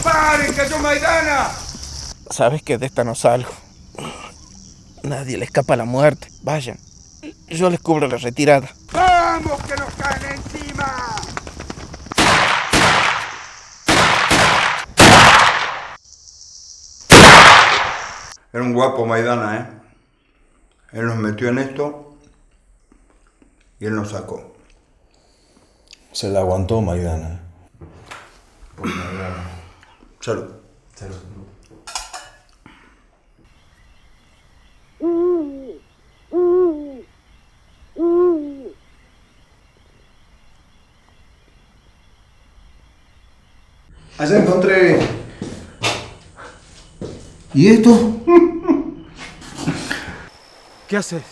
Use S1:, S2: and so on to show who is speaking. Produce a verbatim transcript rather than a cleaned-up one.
S1: ¡Disparen! ¡Cayó Maidana!
S2: Sabes que de esta no salgo. Nadie le escapa a la muerte. Vayan. Yo les cubro la retirada.
S1: ¡Vamos, que nos caen encima! Era un guapo Maidana, ¿eh? Él nos metió en esto y él nos sacó.
S3: Se la aguantó Maidana.
S1: Por Maidana. Salud.
S3: Salud.
S1: Allá encontré... ¿Y esto?
S2: ¿Qué haces?